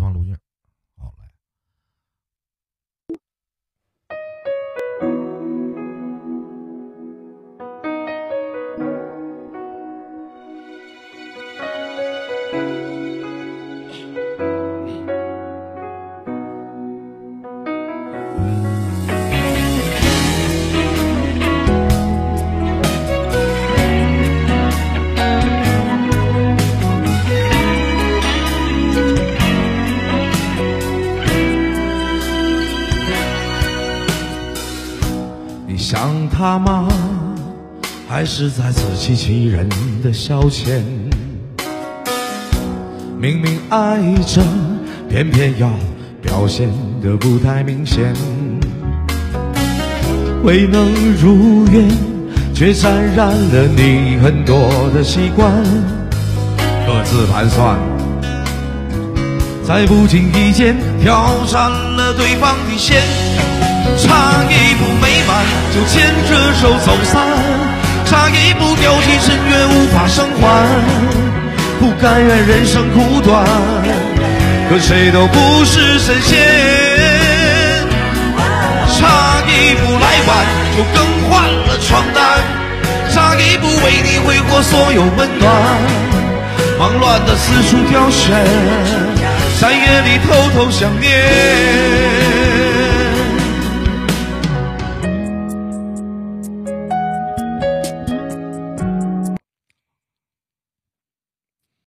放录音。好，来。想他吗？还是在自欺欺人的消遣？明明爱着，偏偏要表现得不太明显。未能如愿，却沾染了你很多的习惯。各自盘算，在不经意间挑战了对方底线。差一步没完，就牵着手走散；差一步掉进深渊，无法生还。不甘愿人生苦短，可谁都不是神仙。差一步来晚，就更换了床单；差一步为你挥霍所有温暖。忙乱的四处挑选，在夜里偷偷想念。